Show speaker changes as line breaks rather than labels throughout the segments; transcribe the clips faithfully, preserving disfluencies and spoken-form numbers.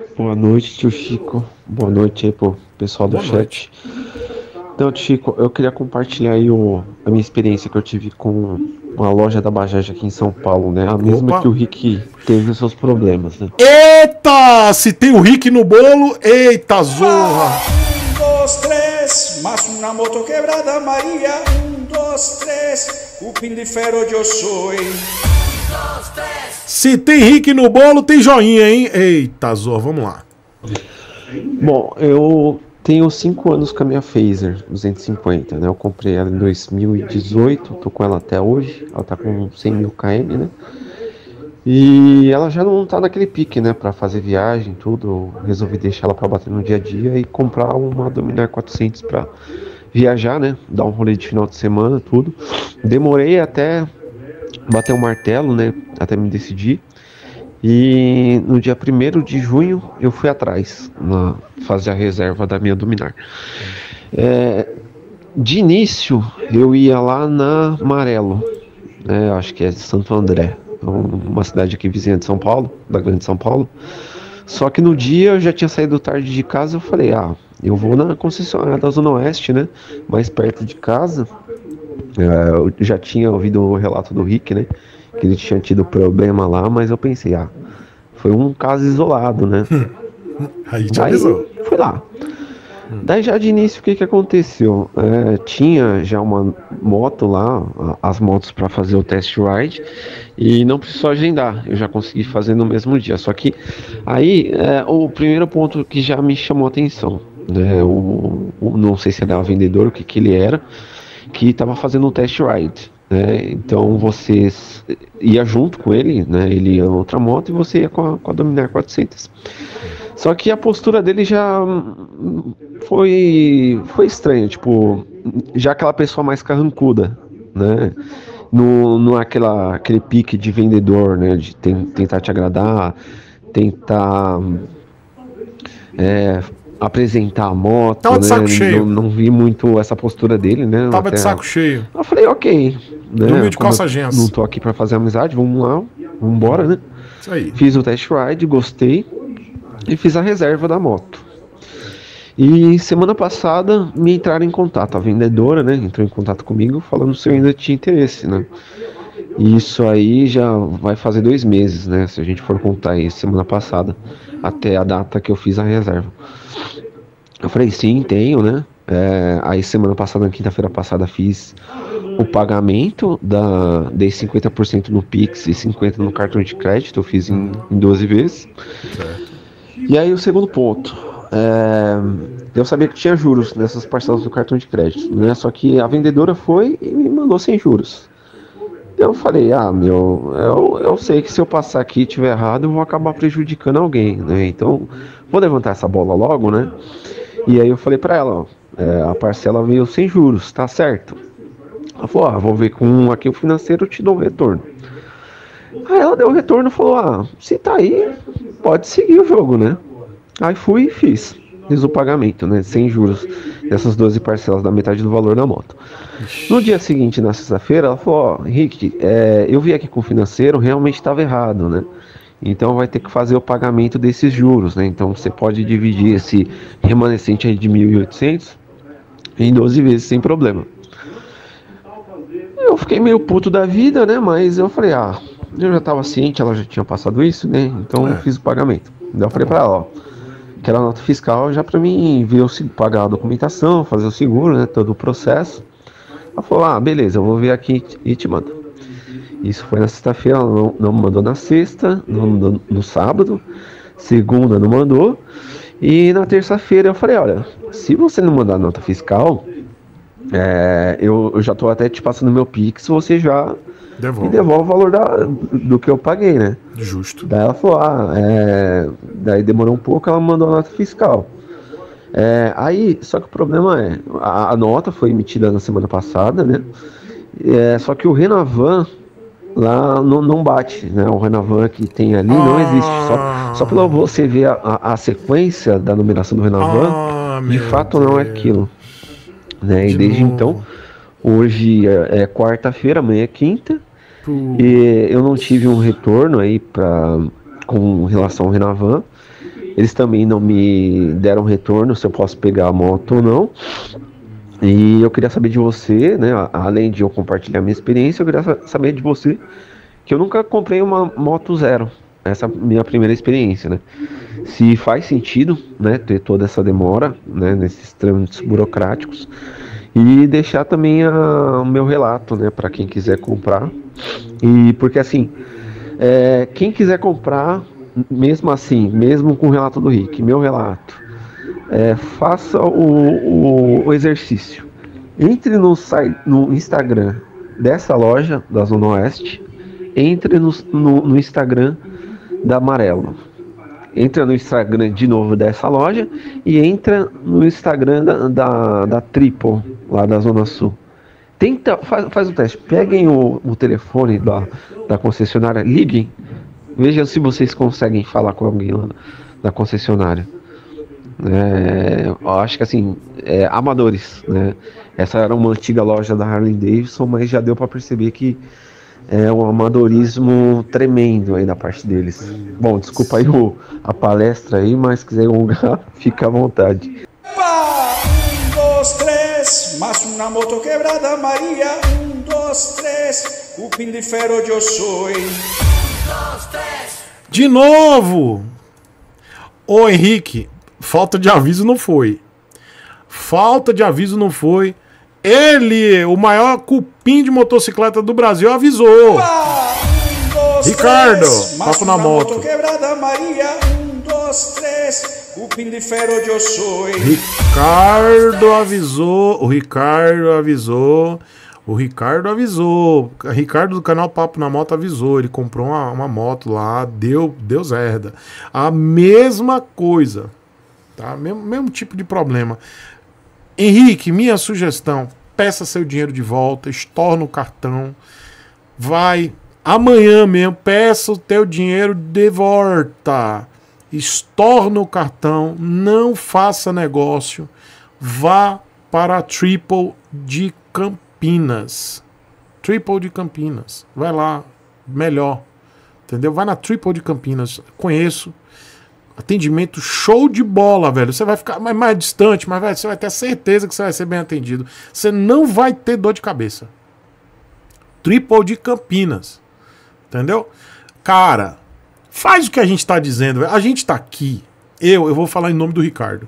Boa noite, tio Chico. Boa noite aí pro pessoal do
Boa noite.
chat. Então, tio Chico, eu queria compartilhar aí o, a minha experiência que eu tive com uma loja da Bajaj aqui em São Paulo, né? A mesma que
Opa.
o Rick teve os seus problemas, né?
Eita! Se tem o Rick no bolo, eita zorra!
Um, dois, três, mais uma moto quebrada, Maria. Um, dois, três, cupim de ferro eu sou.
Se tem Rick no bolo, tem joinha, hein? Eita zorra, vamos lá.
Bom, eu tenho cinco anos com a minha Phaser duzentos e cinquenta, né? Eu comprei ela em dois mil e dezoito, tô com ela até hoje. Ela tá com cem mil km, né? E ela já não tá naquele pique, né? Pra fazer viagem, tudo. Eu resolvi deixar ela pra bater no dia a dia e comprar uma Dominar quatrocentos pra viajar, né? Dar um rolê de final de semana, tudo. Demorei até bater o martelo, né? Até me decidir. E no dia primeiro de junho eu fui atrás, na, fazer a reserva da minha Dominar. É, de início eu ia lá na Marelo, né? Acho que é Santo André, uma cidade aqui vizinha de São Paulo, da Grande São Paulo. Só que no dia eu já tinha saído tarde de casa, eu falei, ah, eu vou na concessionária da Zona Oeste, né? Mais perto de casa. É, eu já tinha ouvido o relato do Rick, né? Que ele tinha tido problema lá, mas eu pensei, ah, foi um caso isolado, né?
Aí te
Daí
avisou.
fui lá. Daí já de início o que que aconteceu? É, tinha já uma moto lá, a- as motos para fazer o test ride e não precisou agendar, eu já consegui fazer no mesmo dia. Só que aí é, o primeiro ponto que já me chamou a atenção, né? O, o- não sei se era vendedor, o que que ele era, que estava fazendo um test ride. Né? Então você s- ia junto com ele, né? Ele ia em outra moto e você ia com a, com a Dominar quatrocentos. Só que a postura dele já hum, foi foi estranha, tipo, já aquela pessoa mais carrancuda, né? No, no aquela, aquele pique de vendedor, né? De ten- tentar te agradar, tentar é, apresentar a moto,
Tava de
né?
saco
Não,
cheio.
não vi muito essa postura dele, né? Eu
Tava de
até
saco cheio.
eu falei, ok,
Dormiu
né?
de
Como
calça
eu não
jeans.
tô aqui pra fazer amizade, vamos lá, vamos embora, né?
Isso aí.
Fiz o test ride, gostei e fiz a reserva da moto. E semana passada me entraram em contato, a vendedora, né? Entrou em contato comigo falando se eu ainda tinha interesse, né? E isso aí já vai fazer dois meses, né? Se a gente for contar aí semana passada, até a data que eu fiz a reserva. Eu falei, sim, tenho, né? É, aí semana passada, na quinta-feira passada, fiz o pagamento da, dei cinquenta por cento no Pix e cinquenta por cento no cartão de crédito, eu fiz em, em doze vezes.
Certo.
E aí o segundo ponto, é, eu sabia que tinha juros nessas parcelas do cartão de crédito, né? Só que a vendedora foi e me mandou sem juros. Eu falei, ah, meu, eu, eu sei que se eu passar aqui e tiver errado, eu vou acabar prejudicando alguém, né? Então, vou levantar essa bola logo, né? E aí eu falei pra ela, ó, é, a parcela veio sem juros, tá certo? Ela falou, ah, vou ver com aqui o financeiro, eu te dou um retorno. Aí ela deu o retorno e falou, ah, se tá aí, pode seguir o jogo, né? Aí fui e fiz. Fiz o pagamento, né? Sem juros, dessas doze parcelas da metade do valor da moto. No dia seguinte, na sexta-feira, ela falou, ó, Henrique, é, eu vi aqui com o financeiro, realmente estava errado, né? Então vai ter que fazer o pagamento desses juros, né? Então você pode dividir esse remanescente aí de mil e oitocentos em doze vezes sem problema. Eu fiquei meio puto da vida, né? Mas eu falei, ah, eu já tava ciente, ela já tinha passado isso, né? Então eu
É.
fiz o pagamento. Daí eu falei
bom.
pra ela, ó, quero a nota fiscal já pra mim ver o, se- pagar a documentação, fazer o seguro, né? Todo o processo. Ela falou, ah, beleza, eu vou ver aqui e te mando. Isso foi na sexta-feira, ela não, não me mandou na sexta, não mandou no sábado, segunda não mandou. E na terça-feira eu falei, olha, se você não mandar nota fiscal, é, eu, eu já tô até te passando meu Pix, você já me
Devolve.
devolve o valor da, do que eu paguei, né?
Justo.
Daí ela falou, ah, é... daí demorou um pouco, ela mandou a nota fiscal. É, aí, só que o problema é, a, a nota foi emitida na semana passada, né? É, só que o Renavan lá não, não bate, né? O Renavan que tem ali não existe. Só, só pela você ver a, a, a sequência da numeração do Renavan,
Ah,
de
meu
fato não é
Deus.
aquilo. Né? E
De
desde
novo.
então, hoje é, é quarta-feira, amanhã é quinta,
Pô.
e eu não tive um retorno aí pra, com relação ao Renavan. Eles também não me deram retorno se eu posso pegar a moto ou não. E eu queria saber de você, né, além de eu compartilhar minha experiência, eu queria saber de você que eu nunca comprei uma moto zero. Essa é a minha primeira experiência, né? Se faz sentido, né, ter toda essa demora, né, nesses trâmites burocráticos. E deixar também a, o meu relato, né, para quem quiser comprar. E porque assim, é, quem quiser comprar, mesmo assim, mesmo com o relato do Rick, meu relato, é, faça o, o, o exercício. Entre no, site, no Instagram dessa loja da Zona Oeste, entre no, no, no Instagram da Amarelo. Entra no Instagram de novo dessa loja e entra no Instagram da, da, da Triple, lá da Zona Sul. Tenta, faz, faz o teste, peguem o, o telefone da, da concessionária, liguem, vejam se vocês conseguem falar com alguém lá da concessionária. É, eu acho que assim, é, amadores, né? Essa era uma antiga loja da Harley Davidson, mas já deu para perceber que é um amadorismo tremendo aí da parte deles. Bom, desculpa aí o, a palestra aí, mas se quiser alongar, fica à vontade.
Um, dois, três, mais uma moto quebrada, Maria. Um, dois, três, o pin de ferro eu sou.
De novo! Ô Henrique, falta de aviso não foi. Falta de aviso não foi. Ele, o maior cupim de motocicleta do Brasil, avisou.
Um, dois,
Ricardo,
três,
papo na moto.
moto quebrada, Maria. Um, dois, três, o pin de ferro eu sou.
Ricardo avisou. O Ricardo avisou. O Ricardo avisou. O Ricardo do canal Papo na Moto avisou. Ele comprou uma, uma moto lá, deu, deu zerda. A mesma coisa. Tá? Mesmo, mesmo tipo de problema. Henrique, minha sugestão, peça seu dinheiro de volta, estorna o cartão, vai, amanhã mesmo, peça o teu dinheiro de volta, estorna o cartão, não faça negócio, vá para a Triple de Campinas, Triple de Campinas, vai lá, melhor, entendeu? Vai na Triple de Campinas, conheço, atendimento show de bola, velho. Você vai ficar mais, mais distante, mas velho, você vai ter certeza que você vai ser bem atendido. Você não vai ter dor de cabeça. Triple de Campinas. Entendeu? Cara, faz o que a gente tá dizendo, velho. A gente tá aqui. Eu, eu vou falar em nome do Ricardo.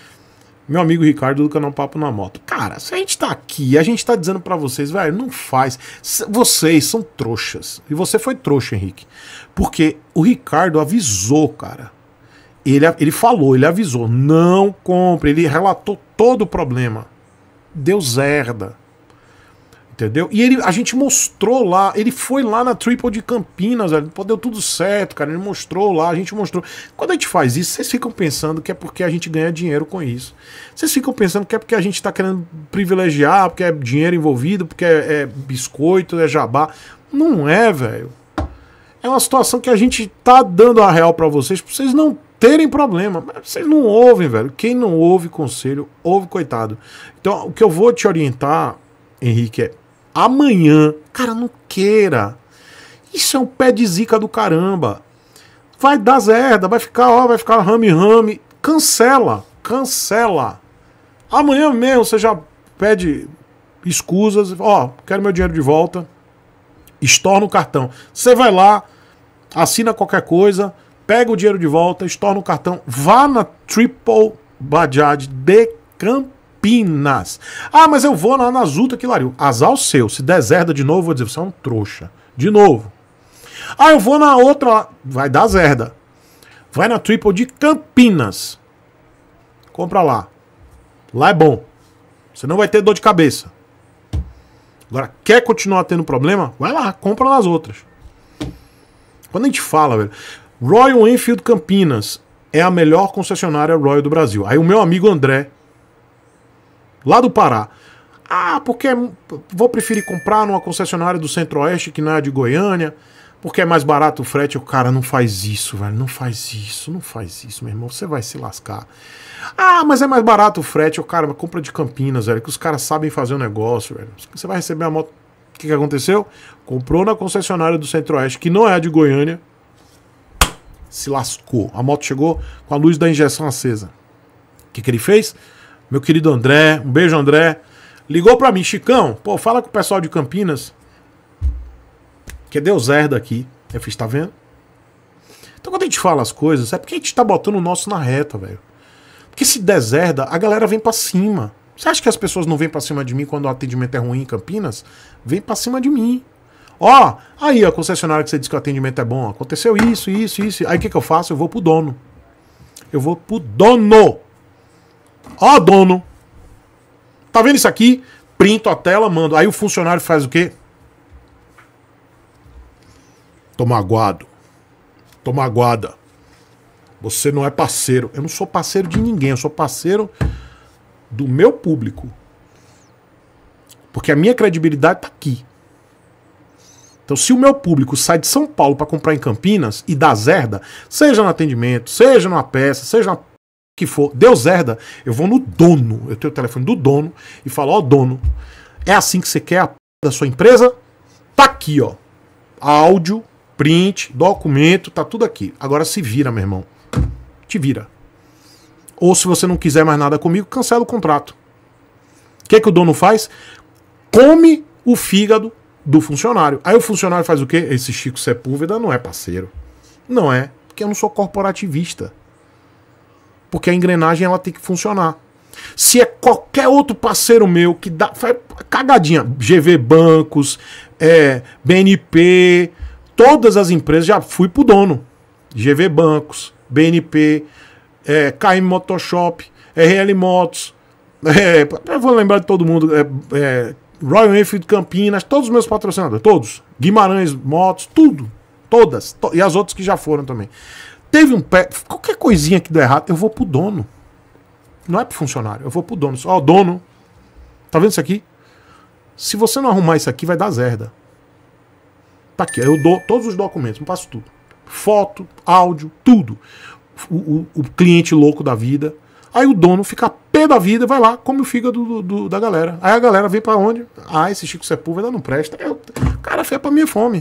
Meu amigo Ricardo do canal Papo na Moto. Cara, se a gente tá aqui, a gente tá dizendo pra vocês, velho, não faz. Vocês são trouxas. E você foi trouxa, Henrique. Porque o Ricardo avisou, cara. Ele, ele falou, ele avisou, não compre, ele relatou todo o problema. Deu zerda. Entendeu? E ele, a gente mostrou lá, ele foi lá na Triple de Campinas, velho, deu tudo certo, cara, ele mostrou lá, a gente mostrou. Quando a gente faz isso, vocês ficam pensando que é porque a gente ganha dinheiro com isso. Vocês ficam pensando que é porque a gente tá querendo privilegiar, porque é dinheiro envolvido, porque é, é biscoito, é jabá. Não é, velho. É uma situação que a gente tá dando a real pra vocês, pra vocês não terem problema. Mas vocês não ouvem, velho. Quem não ouve conselho, ouve, coitado. Então, o que eu vou te orientar, Henrique, é amanhã, cara, não queira. Isso é um pé de zica do caramba. Vai dar zerda, vai ficar, ó, vai ficar rame-rame. Cancela, cancela. Amanhã mesmo você já pede escusas, ó, quero meu dinheiro de volta. Estorna o cartão. Você vai lá, assina qualquer coisa, pega o dinheiro de volta, estorna o cartão, vá na Triple Bajaj de Campinas. Ah, mas eu vou na Nazuta que lariu. Azar o seu. Se deserda de novo, vou dizer, você é um trouxa. De novo. Ah, eu vou na outra. Vai dar zerda. Vai na Triple de Campinas. Compra lá. Lá é bom. Você não vai ter dor de cabeça. Agora, quer continuar tendo problema? Vai lá, compra nas outras. Quando a gente fala, velho, Royal Enfield Campinas é a melhor concessionária Royal do Brasil. Aí o meu amigo André, lá do Pará, ah, porque vou preferir comprar numa concessionária do Centro-Oeste que não é de Goiânia, porque é mais barato o frete. O cara, não faz isso, velho, não faz isso, não faz isso, meu irmão, você vai se lascar. Ah, mas é mais barato o frete. O cara, compra de Campinas, velho, que os caras sabem fazer o negócio, velho. Você vai receber a moto. O que, que aconteceu? Comprou na concessionária do Centro-Oeste, que não é a de Goiânia. Se lascou. A moto chegou com a luz da injeção acesa. O que, que ele fez? Meu querido André, um beijo, André. Ligou pra mim, Chicão, pô, fala com o pessoal de Campinas que deu zero daqui. Eu fiz, tá vendo? Então quando a gente fala as coisas, é porque a gente tá botando o nosso na reta, velho. Porque se der zerda, a galera vem pra cima. Você acha que as pessoas não vêm pra cima de mim quando o atendimento é ruim em Campinas? Vem pra cima de mim. Ó, aí a concessionária que você disse que o atendimento é bom, aconteceu isso, isso, isso. Aí o que, que eu faço? Eu vou pro dono. Eu vou pro dono. Ó, dono. Tá vendo isso aqui? Printo a tela, mando. Aí o funcionário faz o quê? Toma aguado. Toma aguada. Você não é parceiro. Eu não sou parceiro de ninguém. Eu sou parceiro do meu público. Porque a minha credibilidade tá aqui. Então, se o meu público sai de São Paulo para comprar em Campinas e dá zerda, seja no atendimento, seja numa peça, seja na que for, deu zerda, eu vou no dono, eu tenho o telefone do dono e falo, ó, dono, é assim que você quer a p da sua empresa? Tá aqui, ó. Áudio, print, documento, tá tudo aqui. Agora se vira, meu irmão. Te vira. Ou se você não quiser mais nada comigo, cancela o contrato. O que que o dono faz? Come o fígado do funcionário. Aí o funcionário faz o quê? Esse Chico Sepúlveda não é parceiro. Não é, porque eu não sou corporativista. Porque a engrenagem ela tem que funcionar. Se é qualquer outro parceiro meu que dá, faz cagadinha, G V Bancos, é, B N P, todas as empresas, já fui pro dono. G V Bancos, B N P, é, K M Motoshop, R L Motos, é, eu vou lembrar de todo mundo, é, é, Royal Enfield Campinas, todos os meus patrocinadores, todos. Guimarães Motos, tudo. Todas. To e as outras que já foram também. Teve um pé, qualquer coisinha que der errado, eu vou pro dono. Não é pro funcionário, eu vou pro dono. Ó, dono, tá vendo isso aqui? Se você não arrumar isso aqui, vai dar zerda. Tá aqui, eu dou todos os documentos, eu passo tudo. Foto, áudio, tudo. O, o, o cliente louco da vida. Aí o dono fica pé da vida, vai lá, come o fígado do, do, da galera. Aí a galera vem pra onde? Ah, esse Chico Sepúlveda não presta. Eu, o cara fez pra minha fome.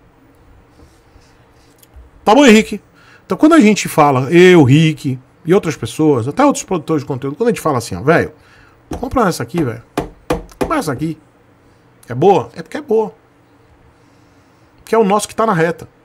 Tá bom, Henrique? Então quando a gente fala, eu, Rick e outras pessoas, até outros produtores de conteúdo, quando a gente fala assim, ó, velho, compra essa aqui, velho. Compra essa aqui. É boa? É porque é boa. Porque é o nosso que tá na reta.